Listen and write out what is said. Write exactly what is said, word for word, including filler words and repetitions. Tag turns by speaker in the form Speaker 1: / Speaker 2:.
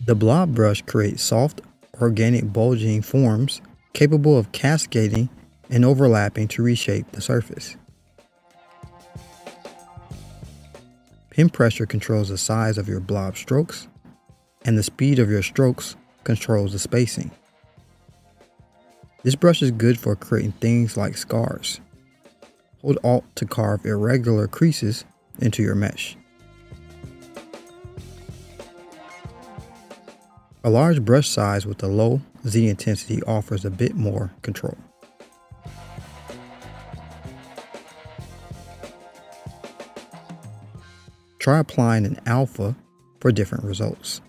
Speaker 1: The Blob Brush creates soft, organic bulging forms capable of cascading and overlapping to reshape the surface. Pen pressure controls the size of your blob strokes, and the speed of your strokes controls the spacing. This brush is good for creating things like scars. Hold Alt to carve irregular creases into your mesh. A large brush size with a low Z intensity offers a bit more control. Try applying an alpha for different results.